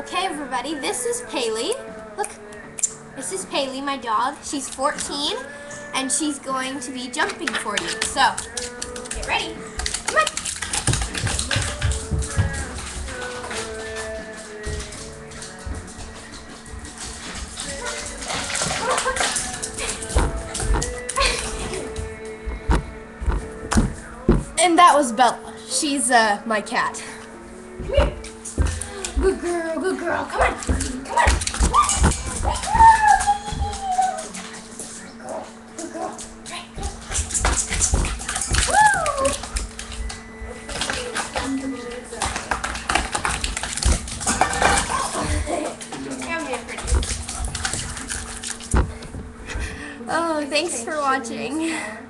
Okay, everybody, this is Paley. Look, this is Paley, my dog. She's 14, and she's going to be jumping for you. So, get ready. Come on. And that was Bella. She's my cat. Come here. Good girl, good girl. Come on. Come on. Good girl. Good girl. Right, Woo! Come here, pretty. Oh, thanks for watching.